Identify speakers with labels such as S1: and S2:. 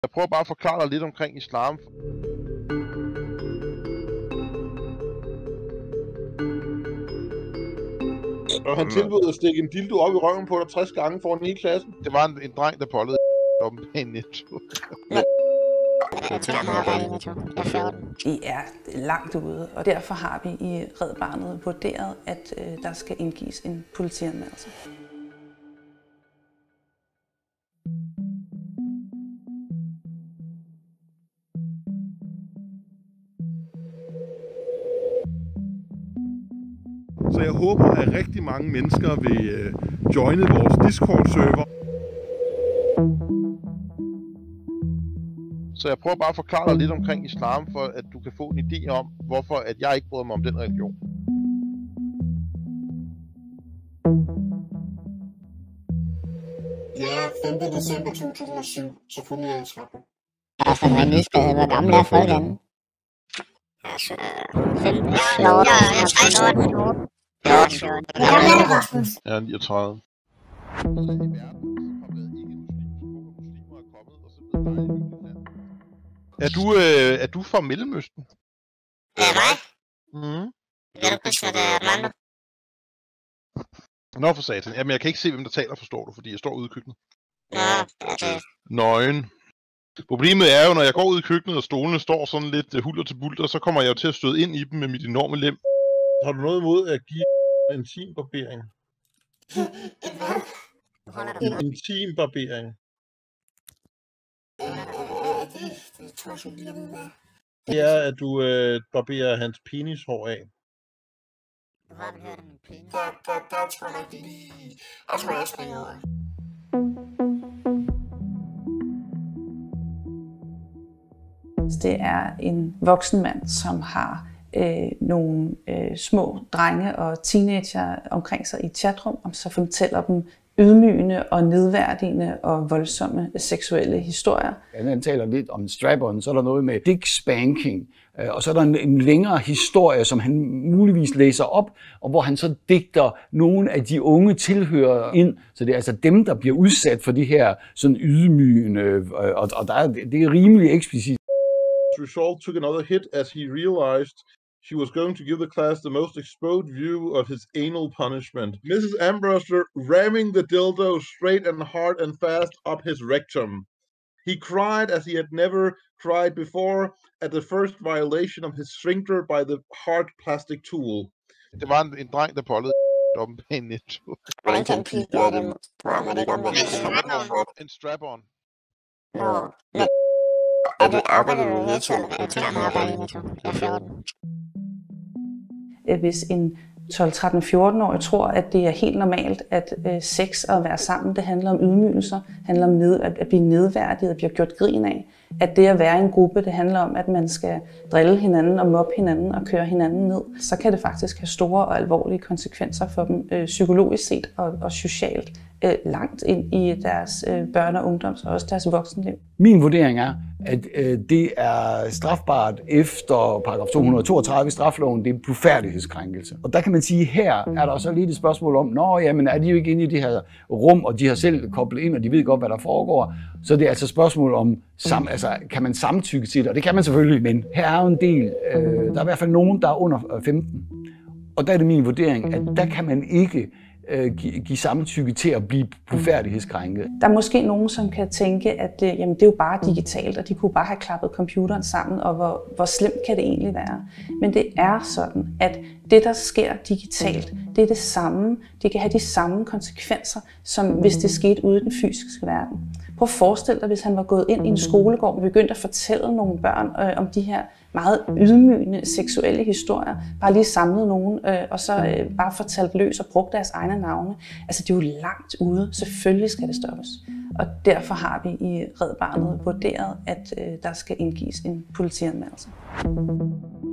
S1: Jeg prøver bare at forklare dig lidt omkring islam.
S2: Og han tilbød at stikke en dildo op i røven på dig 60 gange foran hele klassen.
S1: Det var en dreng, der bollede op med en netto.
S3: De er langt ude, og derfor har vi i Red Barnet vurderet, at der skal indgives en politianmeldelse.
S2: Så jeg håber, at rigtig mange mennesker vil joine vores Discord-server.
S1: Så jeg prøver bare at forklare dig lidt omkring islam, for at du kan få en idé om, hvorfor at jeg ikke bryder mig om den religion.
S4: Ja, 5. december 2007, så kunne jeg ansvaret.
S5: Altså, man nysgerrighed, hvor gamle er folk henne?
S4: Altså,
S5: 15, 14,
S4: jeg er 13 år. Hvor gammel er du, Rasmus?
S1: Jeg er 39. I verden, som har været ikke-muslimer, hvor muslimer er kommet, og så blevet dejligt hyggeligt land. Er du fra Mellemøsten?
S4: Ja, mig?
S1: Mhm.
S4: Vil du ikke sætte Armando?
S1: Nå for satan. Jamen, jeg kan ikke se, hvem der taler, forstår du, fordi jeg står ude i køkkenet.
S4: Ja, det
S1: Nøgen. Problemet er jo, når jeg går ud i køkkenet, og stolene står sådan lidt hulter til bulter, så kommer jeg jo til at støde ind i dem med mit enorme lem.
S2: Har du noget imod at give en intimbarbering?
S4: En hvad?
S2: En intimbarbering.
S4: Det tror jeg så lige om hvad.
S2: Det er, at du barberer hans penishår af.
S5: Du har vel hørt om en penis?
S4: Der tror jeg ikke lige. Jeg tror, jeg springer over.
S3: Det er en voksen mand, som har nogle små drenge og teenager omkring sig i et chatrum, og så fortæller dem ydmygende og nedværdigende og voldsomme seksuelle historier.
S6: Han taler lidt om strap-on, så er der noget med dick spanking, og så er der en længere historie, som han muligvis læser op, og hvor han så digter nogle af de unge tilhører ind, så det er altså dem, der bliver udsat for de her sådan ydmygende, og det er rimelig eksplicit.
S2: Resolve took another hit as he realized she was going to give the class the most exposed view of his anal punishment. Mrs. Ambrose ramming the dildo straight and hard and fast up his rectum. He cried as he had never cried before at the first violation of his sphincter by the hard plastic tool.
S1: Det var en dreng, der bollede op med en netto.
S4: Hvordan kan en pige gøre det? Hvor man ikke omvendt?
S1: En strap-on.
S4: Nå, men arbejder du i Netto, eller hvad? Jeg arbejder i Netto. Jeg er 14.
S3: Hvis en 12-13-14-årig tror, at det er helt normalt, at sex og at være sammen, det handler om ydmygelser, handler om at blive nedværdiget og blive gjort grin af. At det at være i en gruppe, det handler om, at man skal drille hinanden og mobbe hinanden og køre hinanden ned. Så kan det faktisk have store og alvorlige konsekvenser for dem psykologisk set og socialt langt ind i deres børne- og ungdoms- og også deres voksenliv.
S6: Min vurdering er, at det er strafbart efter paragraf 232 i strafloven, det er blufærdighedskrænkelse. Og der kan man sige, her er der så lige et spørgsmål om, jamen er de jo ikke inde i de her rum, og de har selv koblet ind, og de ved godt, hvad der foregår. Så det er altså et spørgsmål om, kan man samtykke til det? Og det kan man selvfølgelig, men her er jo en del, der er i hvert fald nogen, der er under 15. Og der er det min vurdering, at der kan man ikke give samtykke til at blive blufærdighedskrænket.
S3: Der er måske nogen, som kan tænke, at jamen, det er jo bare digitalt, og de kunne bare have klappet computeren sammen, og hvor slemt kan det egentlig være. Men det er sådan, at det, der sker digitalt, det er det samme. Det kan have de samme konsekvenser, som hvis det skete ude i den fysiske verden. Prøv at forestille dig, hvis han var gået ind i en skolegård og begyndt at fortælle nogle børn om de her meget ydmygende seksuelle historier, bare lige samlet nogen, og så bare fortalt løs og brugt deres egne navne. Altså, det er jo langt ude. Selvfølgelig skal det stoppes. Og derfor har vi i Red Barnet vurderet, at der skal indgives en politianmeldelse.